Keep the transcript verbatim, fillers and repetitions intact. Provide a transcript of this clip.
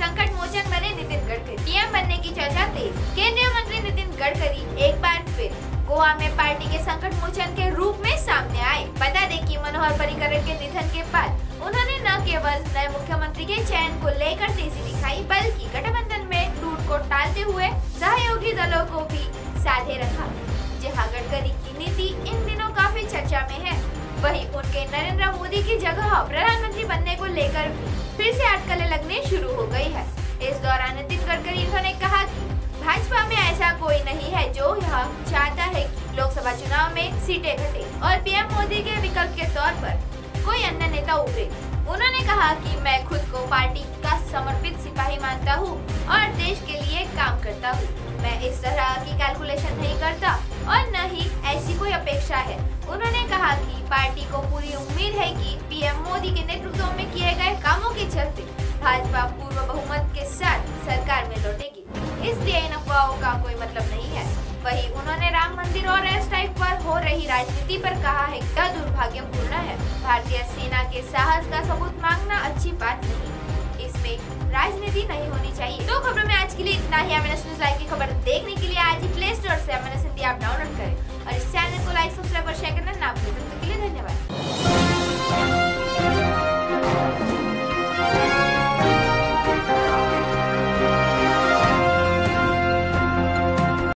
संकट मोचन बने नितिन गडकरी। पीएम बनने की चर्चा तेज। केंद्रीय मंत्री नितिन गडकरी एक बार फिर गोवा में पार्टी के संकट मोचन के रूप में सामने आए। बता दें कि मनोहर पर्रिकर के निधन के बाद उन्होंने न केवल नए मुख्यमंत्री के चयन को लेकर तेजी दिखाई, बल्कि गठबंधन में टूट को टालते हुए सहयोगी दलों को भी साधे रखा। जहां गडकरी की नीति इन दिनों काफी चर्चा में है, वहीं उनके नरेंद्र मोदी की जगह प्रधानमंत्री बनने को लेकर फिर से अटकलें लगने शुरू हो गई है। इस दौरान नितिन गडकरी उन्होंने कहा कि भाजपा में ऐसा कोई नहीं है जो यह चाहता है कि लोकसभा चुनाव में सीटें घटे और पीएम मोदी के विकल्प के तौर पर कोई अन्य नेता उभरे। उन्होंने कहा कि मैं खुद को पार्टी का समर्पित सिपाही मानता हूं और देश के लिए काम करता हूं। मैं इस तरह की कैलकुलेशन नहीं करता और न ही ऐसी कोई अपेक्षा है। उन्होंने कहा कि पार्टी को पूरी उम्मीद है कि पीएम मोदी के नेतृत्व में किए गए कामों के चलते भाजपा पूर्व बहुमत के साथ सरकार में लौटेगी, इसलिए इन अफवाहों का कोई मतलब नहीं है। वहीं उन्होंने राम मंदिर और एयर स्ट्राइक पर हो रही राजनीति पर कहा है कि यह दुर्भाग्यपूर्ण है। भारतीय सेना के साहस का सबूत मांगना अच्छी बात नहीं, इसमें राजनीति नहीं होनी चाहिए। तो खबरों में आज के लिए इतना ही। M N S news live की खबर देखने के लिए आज ही प्ले स्टोर से M N S Hindi app download करें और इस